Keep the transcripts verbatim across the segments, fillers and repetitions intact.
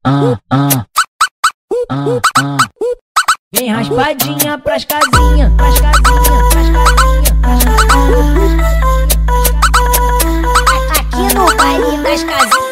ah, ah, ah, ah. Vem raspadinha pras casinhas, pras casinhas, pras casinhas, pras casinhas. Aqui no baile das casinhas.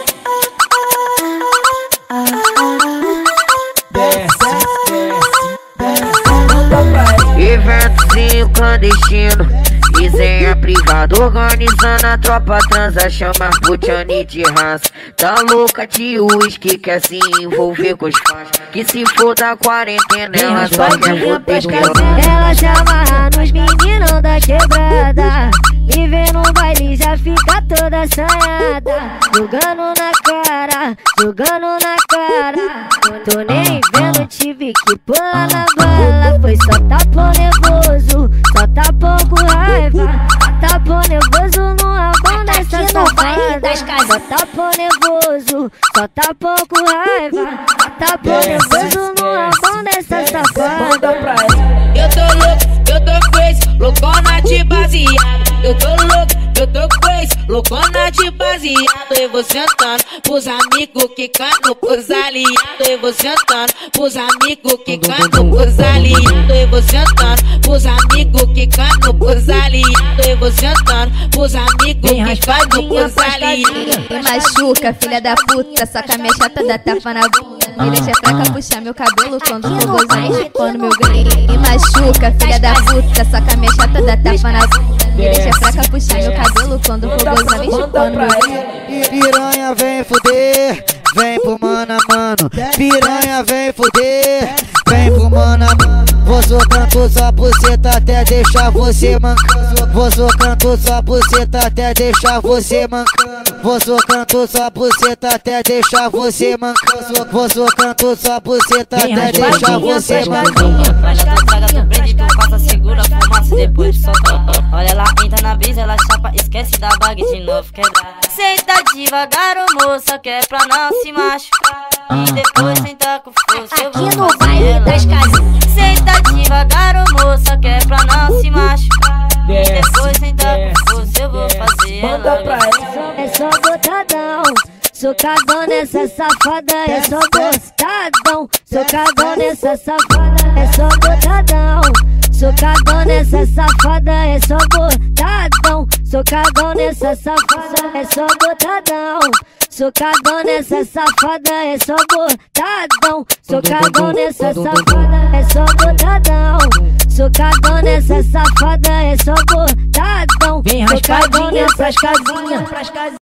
Eventozinho clandestino, resenha privada, organizando a tropa transa, chama Butiani de raça. Tá louca de uísque, quer se envolver com os fãs, que se for da quarentena ela só quer foder de ela se amarra nos meninos da quebrada, me vê no baile já fica toda assanhada, jogando na cara, jogando na cara. Tô nem vendo, tive que pular na bala, foi só tapão nervoso, só tapão com raiva, tapão nervoso no rabão dessa safada. Só tapão nervoso, só tapão com raiva, tapão nervoso no rabão dessa safada. Eu tô louco, eu tô crazy, loucona de baseado. Eu tô louco, eu tô crazy, loucona de baseado. Eu vou sentando pros amigos que cantam pros aliados. Eu vou sentando pros amigos que cantam pros aliados. Eu vou sentando pros amigos que cantam pros aliados. Eu vou sentando pros amigos que cantam pros aliados. Me machuca, filha da puta, saca minha chata da tapa na bunda. Me deixa fraca, puxar meu cabelo quando for gozando, chupando meu grilo. Me machuca, filha da puta, saca minha chata da tapa na bunda. Me deixa fraca, puxar meu cabelo quando for gozando, chupando meu grilo. Piranha vem fuder, vem pro mano a mano. Piranha vem fuder, vem pro mano a mano. Vou socando sua buceta até deixar você mancando. Vou socando sua buceta até deixar você mancando. Vou socando sua buceta até deixar você mancando. Vou socando sua buceta até deixar você mancando. Olha tu traga, tu prende, tu passa, segura a fumaça depois de soltar. Olha ela entra na brisa, ela chapa, esquece da bag de novo quebrar. Senta devagar, ô moça, que é pra não se machucar. E depois senta com força, eu vou aqui no baile das casinhas. Senta devagar, ô moça, que é pra não se machucar. E depois senta com força, eu vou fazer ela. É só botadão, socadão nessa safada, é só gostadão. Socadão nessa safada, é só botadão. Socadão nessa safada, é só botadão. Socadão nessa safada, é só botadão. Socadão nessa safada, é só botadão. Socadão nessa safada, é só botadão. Socadão nessa safada, é só botadão. Vem raspadinha pras casinhas, pras casinhas.